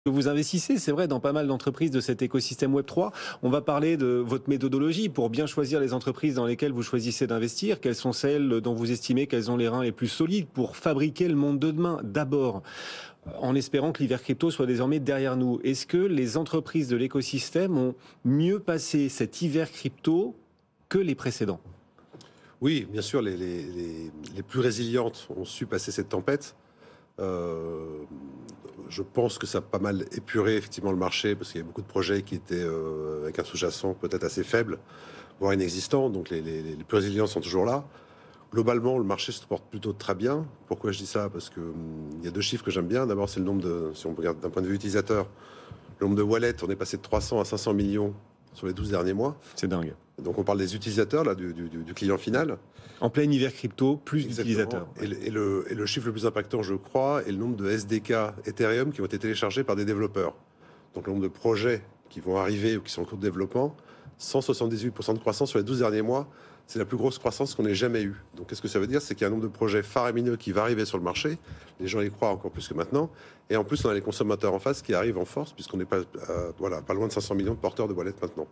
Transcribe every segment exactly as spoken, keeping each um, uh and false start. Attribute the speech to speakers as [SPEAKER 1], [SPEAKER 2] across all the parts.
[SPEAKER 1] Vous investissez, c'est vrai, dans pas mal d'entreprises de cet écosystème web trois. On va parler de votre méthodologie pour bien choisir les entreprises dans lesquelles vous choisissez d'investir. Quelles sont celles dont vous estimez qu'elles ont les reins les plus solides pour fabriquer le monde de demain? D'abord, en espérant que l'hiver crypto soit désormais derrière nous. Est-ce que les entreprises de l'écosystème ont mieux passé cet hiver crypto que les précédents?
[SPEAKER 2] Oui, bien sûr, les, les, les, les plus résilientes ont su passer cette tempête. Euh, je pense que ça a pas mal épuré effectivement le marché parce qu'il y a beaucoup de projets qui étaient euh, avec un sous-jacent peut-être assez faible, voire inexistant. Donc les, les, les plus résilients sont toujours là. Globalement, le marché se porte plutôt très bien. Pourquoi je dis ça? Parce que hum, il y a deux chiffres que j'aime bien. D'abord, c'est le nombre de, si on regarde d'un point de vue utilisateur, le nombre de wallets. On est passé de trois cents à cinq cents millions sur les douze derniers mois.
[SPEAKER 1] C'est dingue.
[SPEAKER 2] Donc on parle des utilisateurs, là, du, du, du client final.
[SPEAKER 1] En plein hiver crypto, plus d'utilisateurs.
[SPEAKER 2] Et, le, et, le, et le chiffre le plus impactant, je crois, est le nombre de S D K Ethereum qui ont été téléchargés par des développeurs. Donc le nombre de projets qui vont arriver ou qui sont en cours de développement, cent soixante-dix-huit pour cent de croissance sur les douze derniers mois. C'est la plus grosse croissance qu'on ait jamais eue. Donc qu'est-ce que ça veut dire? C'est qu'il y a un nombre de projets faramineux qui va arriver sur le marché. Les gens y croient encore plus que maintenant. Et en plus, on a les consommateurs en face qui arrivent en force, puisqu'on n'est pas, euh, voilà, pas loin de cinq cents millions de porteurs de wallets maintenant.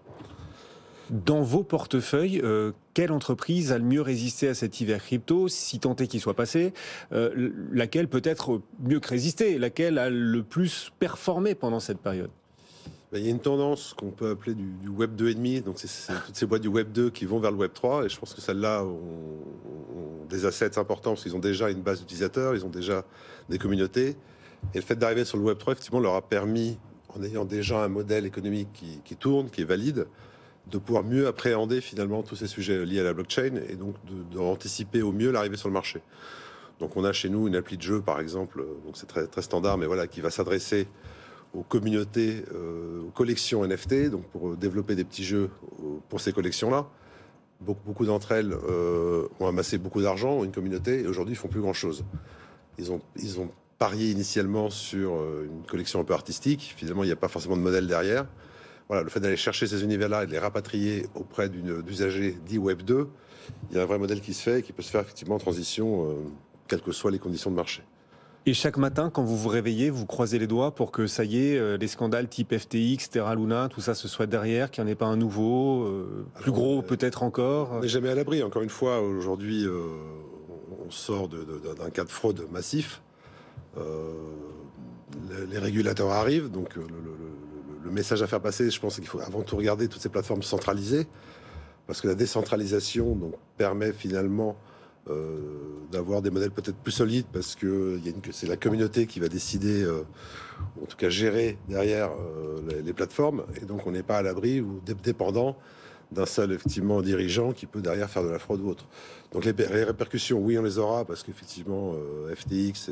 [SPEAKER 1] Dans vos portefeuilles, euh, quelle entreprise a le mieux résisté à cet hiver crypto, si tant est qu'il soit passé? euh, Laquelle peut-être mieux que résister? Laquelle a le plus performé pendant cette période?
[SPEAKER 2] Il y a une tendance qu'on peut appeler du, du Web deux virgule cinq. Donc c'est, c'est toutes ces boîtes du Web deux qui vont vers le Web trois. Et je pense que celles-là ont, ont des assets importants parce qu'ils ont déjà une base d'utilisateurs, ils ont déjà des communautés. Et le fait d'arriver sur le Web trois, effectivement, leur a permis, en ayant déjà un modèle économique qui, qui tourne, qui est valide, de pouvoir mieux appréhender finalement tous ces sujets liés à la blockchain et donc d'anticiper au mieux l'arrivée sur le marché. Donc on a chez nous une appli de jeu par exemple, donc c'est très, très standard, mais voilà, qui va s'adresser aux communautés, euh, aux collections N F T, donc pour développer des petits jeux pour ces collections-là. Beaucoup, beaucoup d'entre elles euh, ont amassé beaucoup d'argent, ont une communauté, et aujourd'hui ils font plus grand-chose. Ils ont, ils ont parié initialement sur une collection un peu artistique, finalement il n'y a pas forcément de modèle derrière. Voilà, le fait d'aller chercher ces univers-là et de les rapatrier auprès d'une d'usagers dit Web deux, il y a un vrai modèle qui se fait et qui peut se faire effectivement en transition, euh, quelles que soient les conditions de marché.
[SPEAKER 1] Et chaque matin, quand vous vous réveillez, vous croisez les doigts pour que ça y est, euh, les scandales type F T X, Terra Luna, tout ça se soit derrière, qu'il n'y en ait pas un nouveau, euh, plus
[SPEAKER 2] Alors,
[SPEAKER 1] gros
[SPEAKER 2] euh,
[SPEAKER 1] peut-être encore.
[SPEAKER 2] On n'est jamais à l'abri. Encore une fois, aujourd'hui, euh, on sort de, de, d'un cas de fraude massif. Euh, les, les régulateurs arrivent, donc le, le, le, le message à faire passer, je pense, c'est qu'il faut avant tout regarder toutes ces plateformes centralisées, parce que la décentralisation donc, permet finalement euh, d'avoir des modèles peut-être plus solides, parce que il y a une, c'est la communauté qui va décider, euh, en tout cas gérer derrière euh, les, les plateformes, et donc on n'est pas à l'abri ou dépendant d'un seul effectivement dirigeant qui peut derrière faire de la fraude ou autre. Donc les, les répercussions, oui, on les aura, parce qu'effectivement euh, F T X et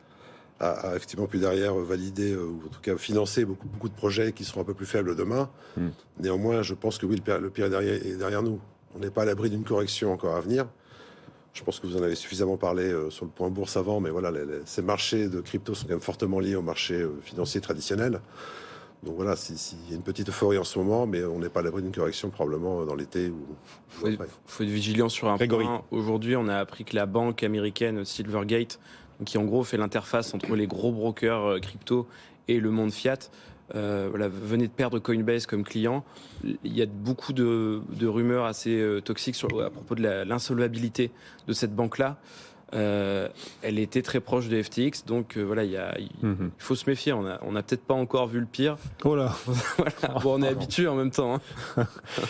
[SPEAKER 2] A, a effectivement pu derrière valider, ou en tout cas financer beaucoup, beaucoup de projets qui seront un peu plus faibles demain. Mm. Néanmoins, je pense que oui, le pire, le pire est, derrière, est derrière nous. On n'est pas à l'abri d'une correction encore à venir. Je pense que vous en avez suffisamment parlé euh, sur le point bourse avant, mais voilà, les, les, ces marchés de crypto sont quand même fortement liés au marché euh, financier traditionnel. Donc voilà, s'il si, si y a une petite euphorie en ce moment, mais on n'est pas à l'abri d'une correction probablement dans l'été. Il
[SPEAKER 3] faut, faut être vigilant sur un
[SPEAKER 1] Grégory.
[SPEAKER 3] point. Aujourd'hui, on a appris que la banque américaine Silvergate, qui en gros fait l'interface entre les gros brokers euh, crypto et le monde fiat, euh, voilà, venait de perdre Coinbase comme client. Il y a beaucoup de, de rumeurs assez euh, toxiques sur, à propos de la, l'insolvabilité de cette banque-là. Euh, elle était très proche de F T X, donc euh, voilà, il, y a, il, mm-hmm. il faut se méfier. On n'a on a peut-être pas encore vu le pire.
[SPEAKER 1] Oh là.
[SPEAKER 3] Voilà. Bon, on est habitué en même temps. Hein.